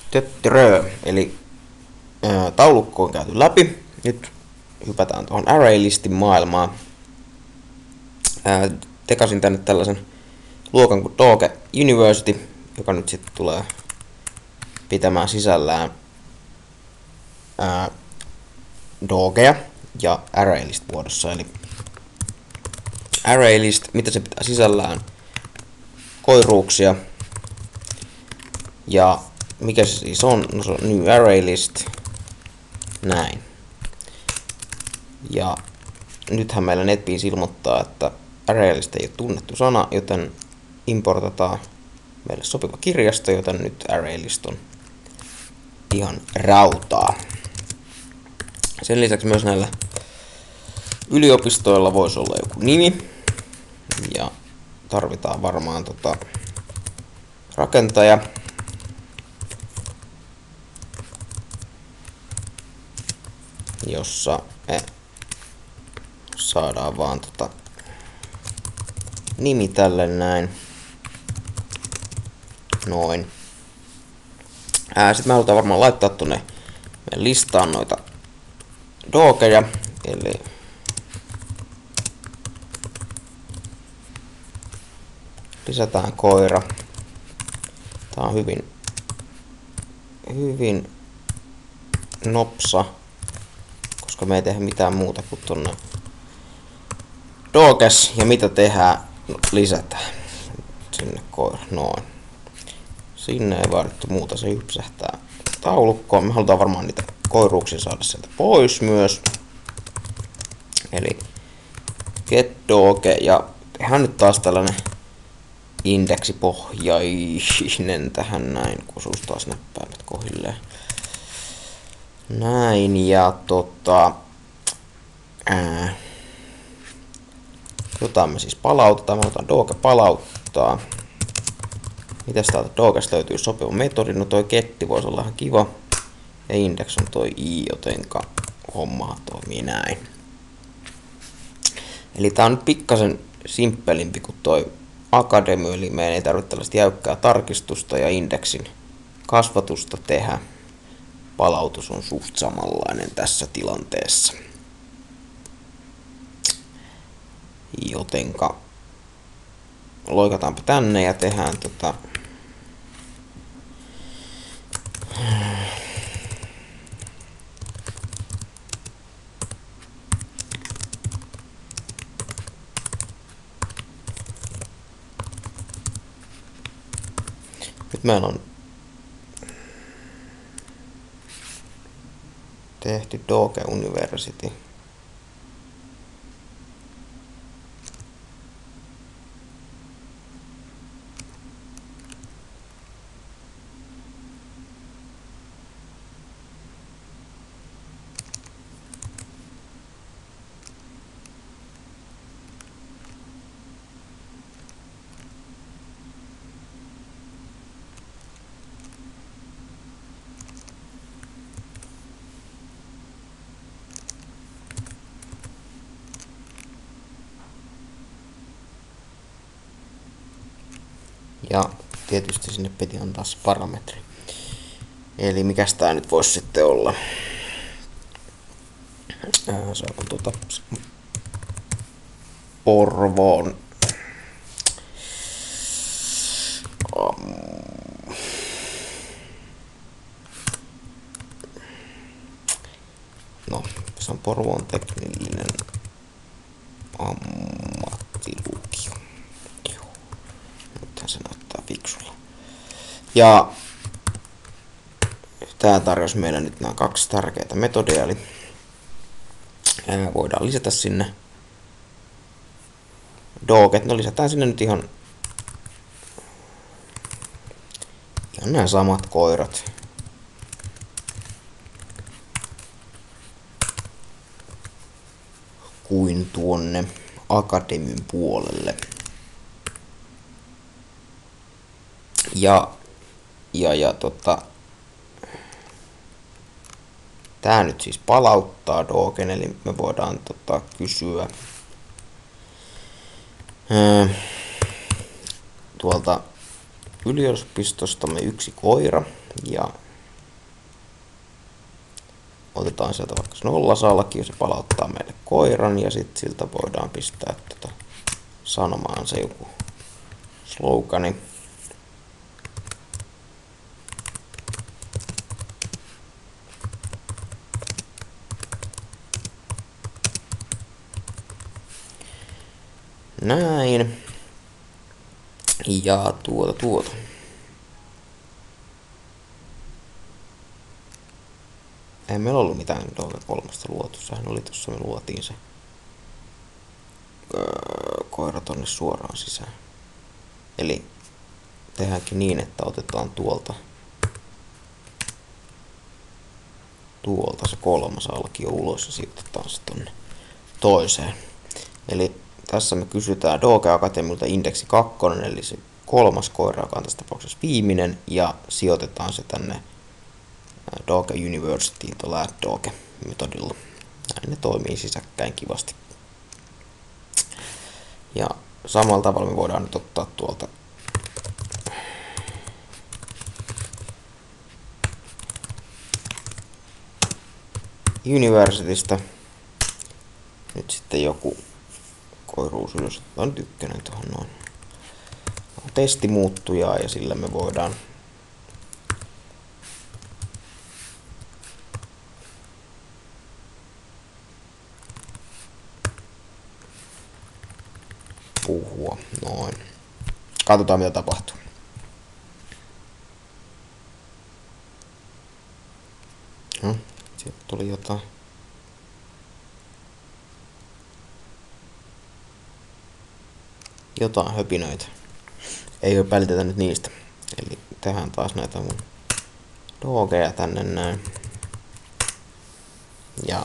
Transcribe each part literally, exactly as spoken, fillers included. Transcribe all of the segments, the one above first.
Töttörö, eli ää, taulukko on käyty läpi. Nyt hypätään tuohon ArrayListin maailmaan. Ää, tekasin tänne tällaisen luokan kuin Doge University, joka nyt sitten tulee pitämään sisällään ää, Dogea ja ArrayList muodossa. Eli ArrayList, mitä se pitää sisällään? Koiruuksia. Ja mikä se siis on? No se on New ArrayList. Näin. Ja nythän meillä NetBeans ilmoittaa, että ArrayList ei ole tunnettu sana, joten importataan meille sopiva kirjasto, joten nyt ArrayList on ihan rautaa. Sen lisäksi myös näillä yliopistoilla voisi olla joku nimi. Ja tarvitaan varmaan tota rakentaja. Jossa me saadaan vaan tota nimi tälle näin. Noin. Sitten me halutaan varmaan laittaa tonne meidän listaan noita dogeja. Eli lisätään koira. Tää on hyvin, hyvin nopsa, koska me ei tehdä mitään muuta kuin tonne doges, ja mitä tehdään? No, lisätään sinne koira. Noin. Sinne ei vaadittu muuta, se hypsähtää taulukkoon. Me halutaan varmaan niitä koiruuksia saada sieltä pois myös. Eli get doge, ja tehdään nyt taas tällainen indeksipohjainen tähän näin, kun osuus taas näppäimet kohilleen. Näin, ja tota ää, jotain me siis palautetaan. Me otetaan doge palauttaa. Mitäs täältä dogesta löytyy sopiva metodi? No toi getti voisi olla ihan kiva. Ja index on toi i, jotenka homma toimii näin. Eli tää on nyt pikkasen simppelimpi kuin toi Academy, eli meidän ei tarvitse tällaista jäykkää tarkistusta ja indeksin kasvatusta tehdä. Palautus on suht samanlainen tässä tilanteessa. Jotenka loikataanpa tänne ja tehdään tota nyt meillä on tehty Doge University. Ja tietysti sinne piti antaa se parametri. Eli mikäs tää nyt voisi sitten olla? Ää, se on tuota Porvoon. Um. No, se on Porvoon teknillinen ammattilukio. Se näyttää fiksulla. Ja tää tarjosi meille nyt nämä kaksi tärkeää metodia, eli ää, voidaan lisätä sinne doget. No lisätään sinne nyt ihan, ihan nämä samat koirat. Kuin tuonne Academyn puolelle. Ja, ja, ja tota, tää nyt siis palauttaa dogen, eli me voidaan tota, kysyä ää, tuolta yliopistostamme yksi koira, ja otetaan sieltä vaikka nollasalkio, se palauttaa meille koiran ja sitten siltä voidaan pistää tota sanomaan se joku slogani. Näin. Ja tuota tuota. Ei meillä ollut mitään Doge kolmosta luotu. Sehän oli tossa, me luotiin se öö, koira tonne suoraan sisään. Eli tehdäänkin niin, että otetaan tuolta tuolta se kolmas alkio ulos ja sijoitetaan se tonne toiseen. Eli tässä me kysytään Doge Academyltä indeksi kaksi, eli se kolmas koira, joka on tässä tapauksessa viimeinen, ja sijoitetaan se tänne Doge Universityin tuolla add Doge metodilla. Näin ne toimii sisäkkäin kivasti. Ja samalla tavalla me voidaan nyt ottaa tuolta Universitystä nyt sitten joku koiruus ylös, otetaan nyt ykkönen tuohon noin. Testimuuttujaa ja sillä me voidaan puhua noin. Katsotaan mitä tapahtuu. No, sieltä tuli jotain. Jotain höpinöitä. Ei ole välitetä nyt niistä. Eli tehdään taas näitä mun dogeja tänne näin. Ja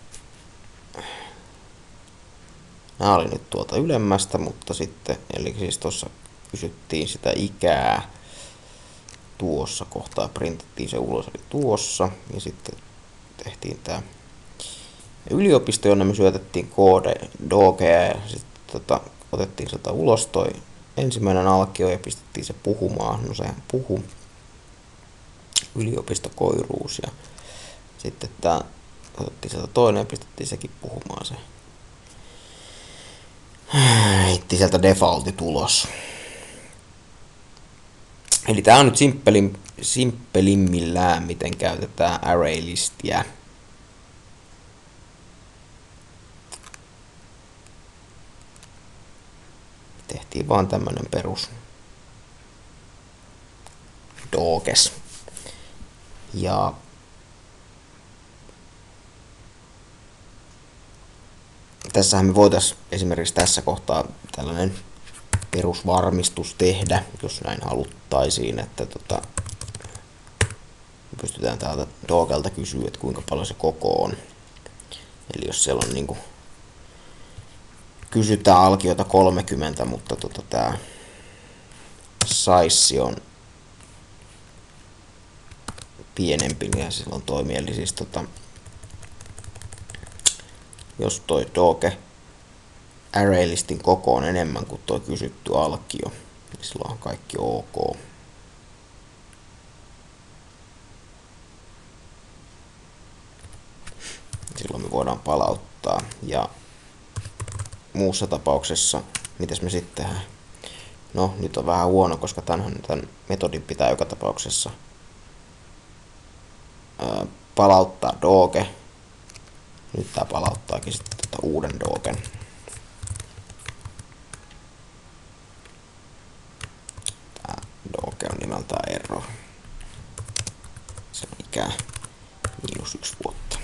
nämä oli nyt tuolta ylemmästä, mutta sitten, eli siis tuossa kysyttiin sitä ikää tuossa kohtaa, printattiin se ulos, eli tuossa, ja sitten tehtiin tää yliopisto, jonne me syötettiin koode dogea, ja sitten tota, otettiin sieltä ulos toi ensimmäinen alkio ja pistettiin se puhumaan, no sehän puhu, yliopistokoiruus, ja sitten tää otettiin sieltä toinen ja pistettiin sekin puhumaan se. Heitti sieltä defaultit ulos. Eli tää on nyt simppelin, simppelimmillään, miten käytetään array-listiä. Tehtiin vaan tämmönen perus doges. Ja tässähän me voitaisiin esimerkiksi tässä kohtaa tällainen perusvarmistus tehdä, jos näin haluttaisiin, että tota, pystytään täältä dogelta kysyä, että kuinka paljon se koko on. Eli jos siellä on niinku, kysytään alkiota kolmekymmentä, mutta tota, tää size on pienempi, niin silloin toimii. Eli siis tota, jos toi doge array-listin koko on enemmän kuin tuo kysytty alkio, niin silloin on kaikki ok. Silloin me voidaan palauttaa. Ja muussa tapauksessa, mitäs me sitten tehdään? No, nyt on vähän huono, koska tämän, tämän metodin pitää joka tapauksessa ää, palauttaa doge. Nyt tää palauttaakin sitten tota uuden dogen. Tää doge on nimeltään error. Se on ikää miinus yksi vuotta.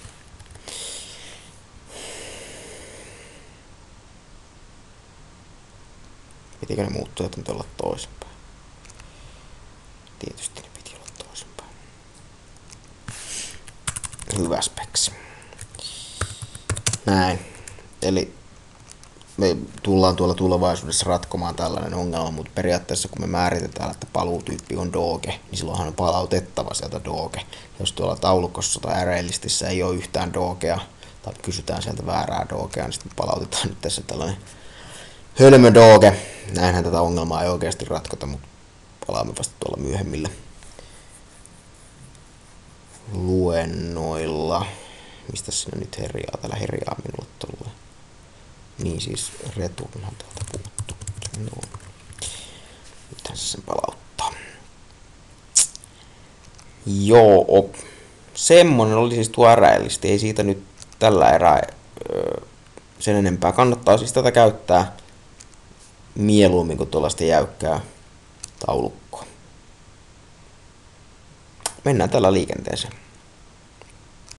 Pitikö ne muuttujat nyt olla toisinpäin? Tietysti ne piti olla toisinpäin. Hyvä speksi. Näin. Eli me tullaan tuolla tulevaisuudessa ratkomaan tällainen ongelma, mutta periaatteessa kun me määritetään, että paluutyyppi on doge, niin silloinhan on palautettava sieltä doge. Jos tuolla taulukossa tai array-listissä ei ole yhtään dogea, tai kysytään sieltä väärää dogea, niin sitten palautetaan nyt tässä tällainen hölmö doge. Näinhän tätä ongelmaa ei oikeasti ratkota, mutta palaamme vasta tuolla myöhemmillä luennoilla. Mistä sinne nyt herjaa? Täällä herjaa minulle tulee. Niin siis returnhan täältä puuttuu. No. Nythän se sen palauttaa. Joo. Semmonen oli siis tuo äräillisti. Ei siitä nyt tällä erää öö, sen enempää. Kannattaa siis tätä käyttää mieluummin kuin tuollaista jäykkää taulukkoa. Mennään tällä liikenteeseen.